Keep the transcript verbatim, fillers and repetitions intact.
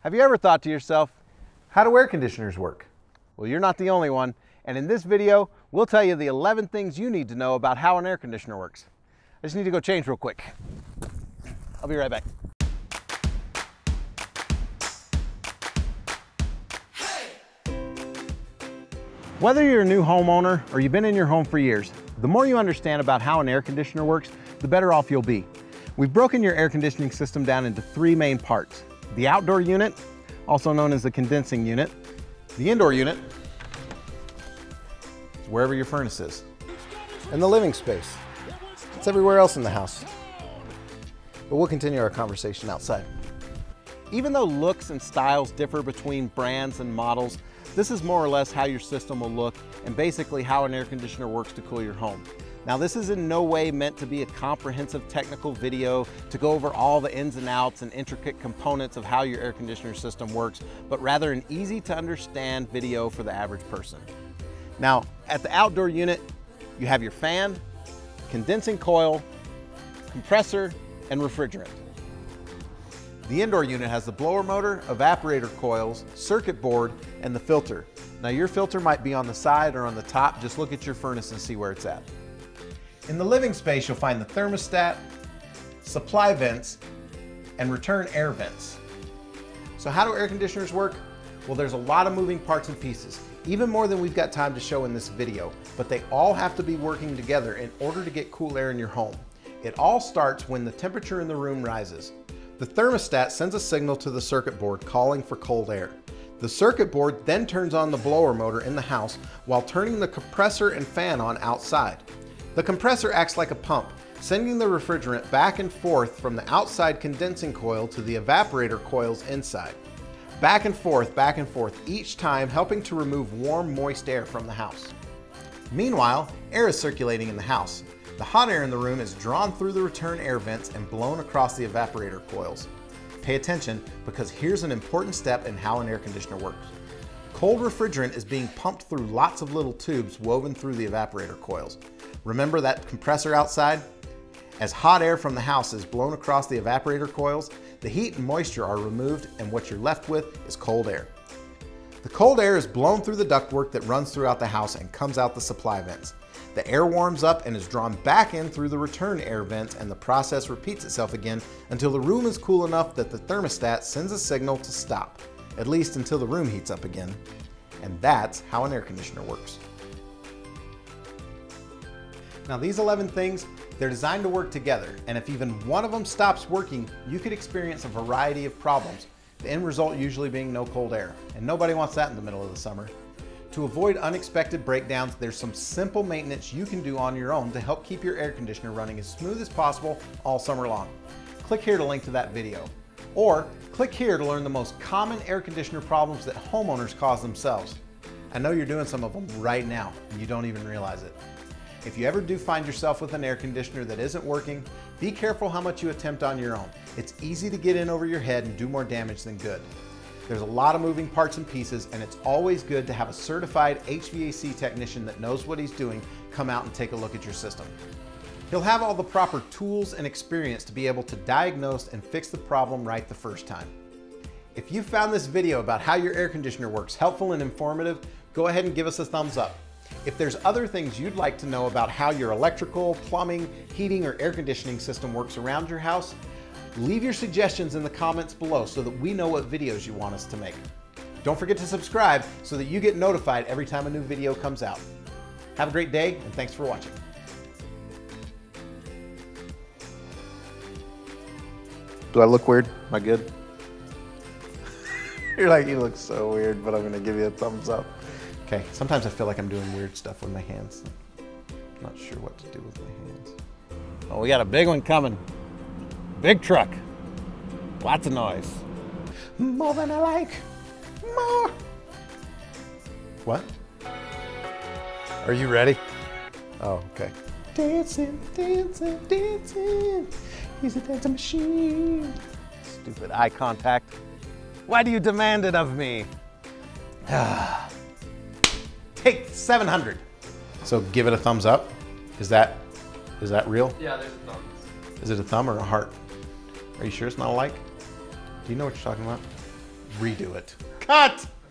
Have you ever thought to yourself, how do air conditioners work? Well, you're not the only one, and in this video, we'll tell you the eleven things you need to know about how an air conditioner works. I just need to go change real quick. I'll be right back. Whether you're a new homeowner or you've been in your home for years, the more you understand about how an air conditioner works, the better off you'll be. We've broken your air conditioning system down into three main parts. The outdoor unit, also known as the condensing unit. The indoor unit is wherever your furnace is. And the living space. It's everywhere else in the house. But we'll continue our conversation outside. Even though looks and styles differ between brands and models, this is more or less how your system will look and basically how an air conditioner works to cool your home. Now, this is in no way meant to be a comprehensive technical video to go over all the ins and outs and intricate components of how your air conditioner system works, but rather an easy to understand video for the average person. Now, at the outdoor unit, you have your fan, condensing coil, compressor, and refrigerant. The indoor unit has the blower motor, evaporator coils, circuit board, and the filter. Now, your filter might be on the side or on the top. Just look at your furnace and see where it's at. In the living space, you'll find the thermostat, supply vents, and return air vents. So how do air conditioners work? Well, there's a lot of moving parts and pieces, even more than we've got time to show in this video, but they all have to be working together in order to get cool air in your home. It all starts when the temperature in the room rises. The thermostat sends a signal to the circuit board calling for cold air. The circuit board then turns on the blower motor in the house while turning the compressor and fan on outside. The compressor acts like a pump, sending the refrigerant back and forth from the outside condensing coil to the evaporator coils inside. Back and forth, back and forth, each time helping to remove warm, moist air from the house. Meanwhile, air is circulating in the house. The hot air in the room is drawn through the return air vents and blown across the evaporator coils. Pay attention, because here's an important step in how an air conditioner works. Cold refrigerant is being pumped through lots of little tubes woven through the evaporator coils. Remember that compressor outside? As hot air from the house is blown across the evaporator coils, the heat and moisture are removed, and what you're left with is cold air. The cold air is blown through the ductwork that runs throughout the house and comes out the supply vents. The air warms up and is drawn back in through the return air vents, and the process repeats itself again until the room is cool enough that the thermostat sends a signal to stop, at least until the room heats up again. And that's how an air conditioner works. Now, these eleven things, they're designed to work together, and if even one of them stops working, you could experience a variety of problems, the end result usually being no cold air, and nobody wants that in the middle of the summer. To avoid unexpected breakdowns, there's some simple maintenance you can do on your own to help keep your air conditioner running as smooth as possible all summer long. Click here to link to that video, or click here to learn the most common air conditioner problems that homeowners cause themselves. I know you're doing some of them right now, and you don't even realize it. If you ever do find yourself with an air conditioner that isn't working, be careful how much you attempt on your own. It's easy to get in over your head and do more damage than good. There's a lot of moving parts and pieces, and it's always good to have a certified H V A C technician that knows what he's doing come out and take a look at your system. He'll have all the proper tools and experience to be able to diagnose and fix the problem right the first time. If you found this video about how your air conditioner works helpful and informative, go ahead and give us a thumbs up. If there's other things you'd like to know about how your electrical, plumbing, heating, or air conditioning system works around your house, leave your suggestions in the comments below so that we know what videos you want us to make. Don't forget to subscribe so that you get notified every time a new video comes out. Have a great day, and thanks for watching. Do I look weird? Am I good? You're like, you look so weird, but I'm gonna give you a thumbs up. Okay, sometimes I feel like I'm doing weird stuff with my hands. I'm not sure what to do with my hands. Oh, we got a big one coming. Big truck. Lots of noise. More than I like. More. What? Are you ready? Oh, okay. Dancing, dancing, dancing. He's a dancing machine. Stupid eye contact. Why do you demand it of me? Take seven hundred. So give it a thumbs up. Is that, is that real? Yeah, there's a thumb. Is it a thumb or a heart? Are you sure it's not a like? Do you know what you're talking about? redo it. Cut!